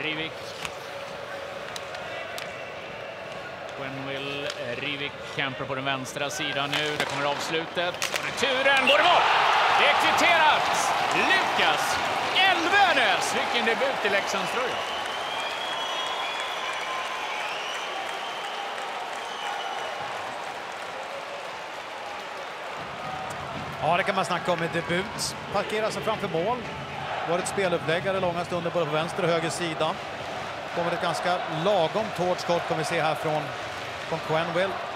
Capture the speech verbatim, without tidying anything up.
Rivik. Quenneville, Rivik kämpar på den vänstra sidan nu. Det kommer avslutet. Och returen går emot. Det är kvitterat. Lukas Elvenes. Vilken debut i Leksands tröja. Ja, det kan man snacka om en debut. Parkerar sig framför mål. Var ett speluppläggare långa stunder både på vänster och höger sida. Kommer ett ganska lagom hårt skott kommer vi se här från, från Quenneville.